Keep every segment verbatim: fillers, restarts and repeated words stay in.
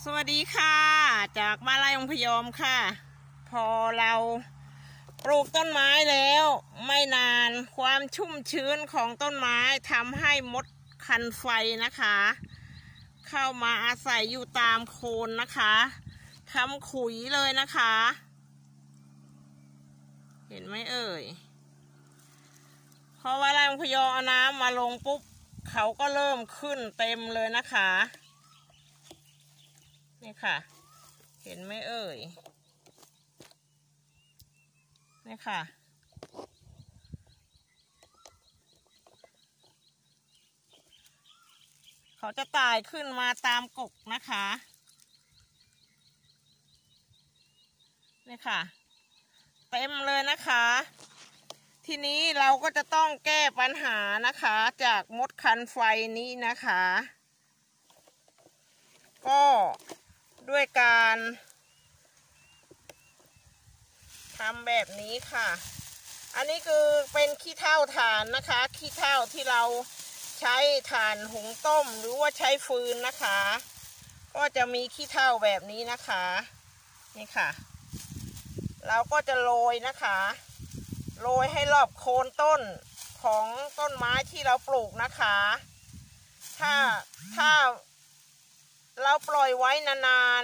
วัสดีค่ะจากมาลายองพยอมค่ะพอเราปลูกต้นไม้แล้วไม่นานความชุ่มชื้นของต้นไม้ทำให้มดคันไฟนะคะเข้ามาอาศัยอยู่ตามโคนนะคะทำขุยเลยนะคะเห็นไหมเอ่ยพอมาลายองพยอมเอาน้ำมาลงปุ๊บเขาก็เริ่มขึ้นเต็มเลยนะคะนี่ค่ะเห็นไหมเอ่ยนี่ค่ะเขาจะตายขึ้นมาตามกกนะคะนี่ค่ะเต็มเลยนะคะทีนี้เราก็จะต้องแก้ปัญหานะคะจากมดคันไฟนี้นะคะก็ด้วยการทำแบบนี้ค่ะอันนี้คือเป็นขี้เถ้าถ่านนะคะขี้เถ้าที่เราใช้ถ่านหุงต้มหรือว่าใช้ฟืนนะคะก็จะมีขี้เถ้าแบบนี้นะคะนี่ค่ะเราก็จะโรยนะคะโรยให้รอบโคนต้นของต้นไม้ที่เราปลูกนะคะถ้าถ้าเราปล่อยไว้นาน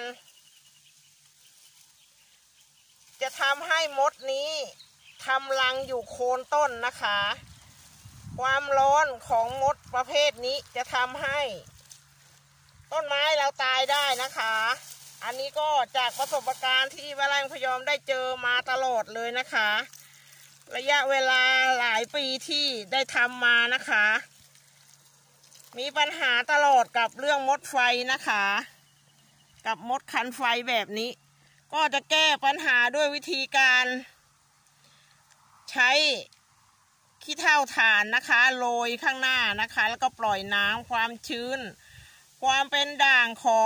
ๆจะทำให้มดนี้ทำรังอยู่โคนต้นนะคะความร้อนของมดประเภทนี้จะทำให้ต้นไม้เราตายได้นะคะอันนี้ก็จากประสบการณ์ที่มาลายองพยอมได้เจอมาตลอดเลยนะคะระยะเวลาหลายปีที่ได้ทำมานะคะมีปัญหาตลอดกับเรื่องมดไฟนะคะกับมดคันไฟแบบนี้ก็จะแก้ปัญหาด้วยวิธีการใช้ขี้เถ้าถ่านนะคะโรยข้างหน้านะคะแล้วก็ปล่อยน้ำความชื้นความเป็นด่างของ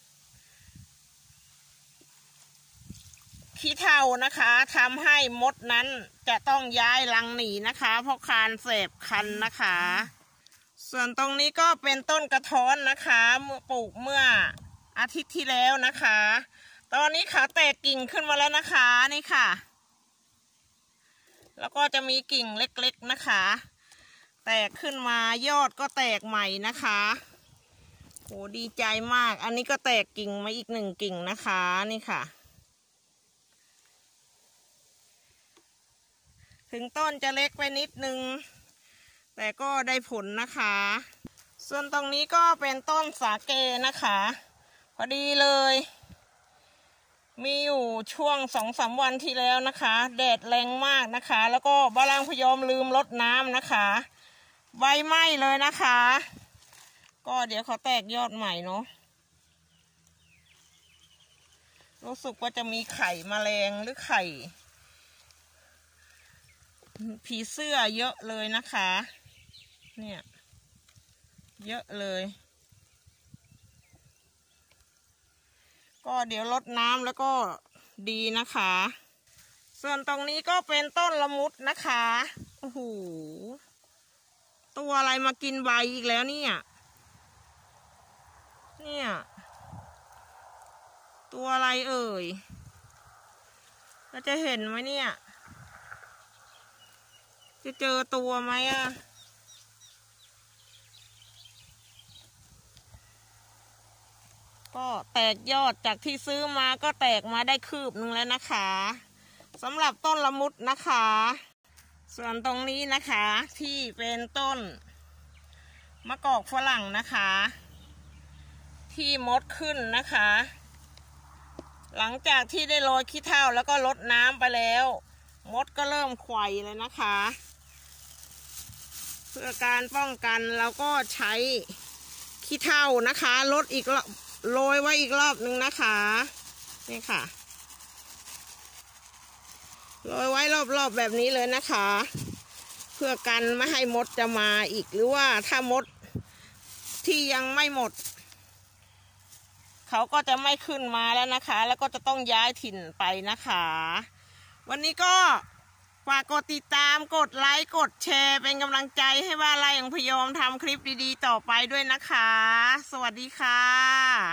ขี้เถ้านะคะทำให้มดนั้นจะต้องย้ายรังหนีนะคะเพราะคานเสพคันนะคะส่วนตรงนี้ก็เป็นต้นกระท้อนนะคะเมื่อปลูกเมื่ออาทิตย์ที่แล้วนะคะตอนนี้เขาแตกกิ่งขึ้นมาแล้วนะคะนี่ค่ะแล้วก็จะมีกิ่งเล็กๆนะคะแตกขึ้นมายอดก็แตกใหม่นะคะโหดีใจมากอันนี้ก็แตกกิ่งมาอีกหนึ่งกิ่งนะคะนี่ค่ะถึงต้นจะเล็กไปนิดนึงแต่ก็ได้ผลนะคะส่วนตรงนี้ก็เป็นต้นสาเกนะคะพอดีเลยมีอยู่ช่วงสองสามวันที่แล้วนะคะแดดแรงมากนะคะแล้วก็มาลายองพยอมลืมรดน้ำนะคะใบไหม้เลยนะคะก็เดี๋ยวเขาแตกยอดใหม่เนาะรู้สึกว่าจะมีไข่แมลงหรือไข่ผีเสื้อเยอะเลยนะคะเนี่ยเยอะเลยก็เดี๋ยวรดน้ำแล้วก็ดีนะคะส่วนตรงนี้ก็เป็นต้นละมุดนะคะโอ้โหตัวอะไรมากินใบอีกแล้วเนี่ยเนี่ยตัวอะไรเอ่ยเราจะเห็นไหมเนี่ยจะเจอตัวไหมอะก็แตกยอดจากที่ซื้อมาก็แตกมาได้คืบนึงแล้วนะคะสำหรับต้นละมุดนะคะส่วนตรงนี้นะคะที่เป็นต้นมะกอกฝรั่งนะคะที่มดขึ้นนะคะหลังจากที่ได้โรยขี้เถ้าแล้วก็รดน้ำไปแล้วมดก็เริ่มไขว่เลยนะคะเพื่อการป้องกันเราก็ใช้ขี้เถ้านะคะลดอีกโรยไว้อีกรอบนึงนะคะนี่ค่ะโรยไว้รอบๆแบบนี้เลยนะคะเพื่อกันไม่ให้มดจะมาอีกหรือว่าถ้ามดที่ยังไม่หมดเขาก็จะไม่ขึ้นมาแล้วนะคะแล้วก็จะต้องย้ายถิ่นไปนะคะวันนี้ก็ฝากกดติดตามกดไลค์กดแชร์เป็นกำลังใจให้มาลายองพยอมทำคลิปดีๆต่อไปด้วยนะคะสวัสดีค่ะ